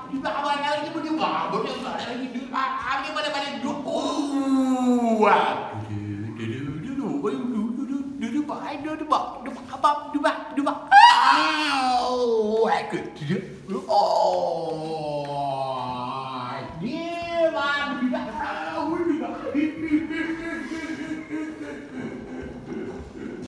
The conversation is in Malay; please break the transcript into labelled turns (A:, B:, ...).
A: Duduk abang lagi pun dia bang. Baru dia lagi duduk. Dia balik duduk. Duduk.